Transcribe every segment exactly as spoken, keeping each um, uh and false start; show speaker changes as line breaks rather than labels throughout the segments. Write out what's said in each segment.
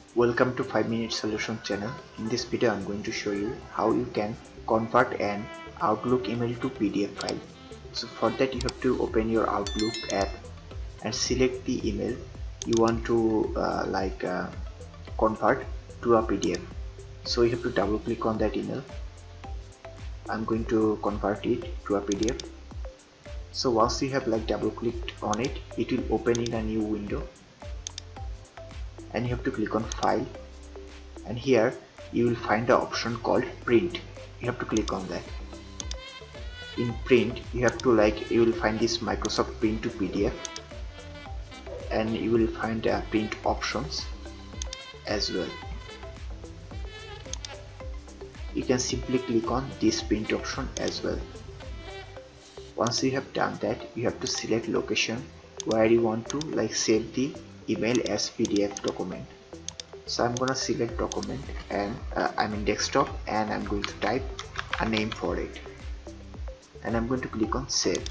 Welcome to five minute Solution channel. In this video I'm going to show you how you can convert an Outlook email to P D F file. So for that you have to open your Outlook app and select the email you want to uh, like uh, convert to a P D F. So you have to double click on that email. I'm going to convert it to a P D F. So once you have like double clicked on it, it will open in a new window. And you have to click on file, and here you will find the option called print. You have to click on that. In print you have to like you will find this Microsoft Print to P D F, and you will find uh, print options as well. You can simply click on this print option as well. Once you have done that, you have to select location where you want to like save the email as P D F document. So I'm gonna select document, and uh, I'm in desktop, and I'm going to type a name for it, and I'm going to click on save.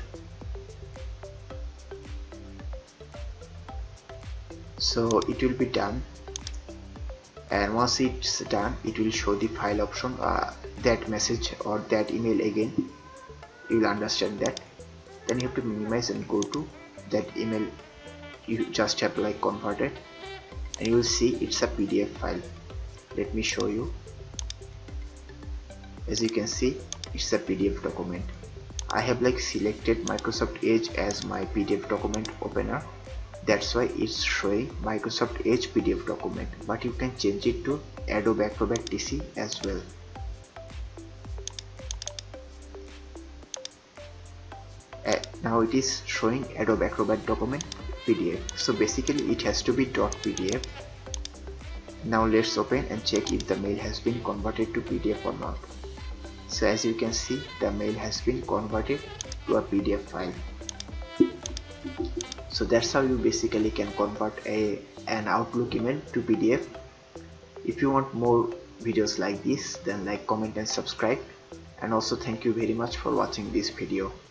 So it will be done, and once it's done it will show the file option, uh, that message or that email again. You will understand that. Then you have to minimize and go to that email you just have like converted, and you will see it's a P D F file. Let me show you. As you can see, it's a P D F document. I have like selected Microsoft Edge as my P D F document opener. That's why it's showing Microsoft Edge P D F document, but you can change it to Adobe Acrobat T C as well. Uh, now it is showing Adobe Acrobat document P D F. So basically it has to be .pdf. Now let's open and check if the mail has been converted to P D F or not. So as you can see, the mail has been converted to a P D F file. So that's how you basically can convert a an Outlook email to P D F. If you want more videos like this, then like, comment and subscribe, and also thank you very much for watching this video.